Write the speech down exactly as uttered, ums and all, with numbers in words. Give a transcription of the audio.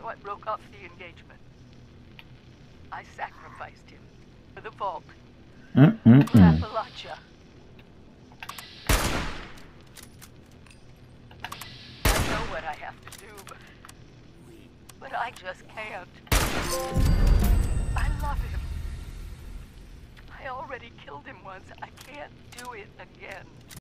so I broke off the engagement. I sacrificed him for the vault. Mm-mm-mm. For Appalachia. I know what I have to do, but, but I just can't. I love him. I already killed him once. I can't do it again.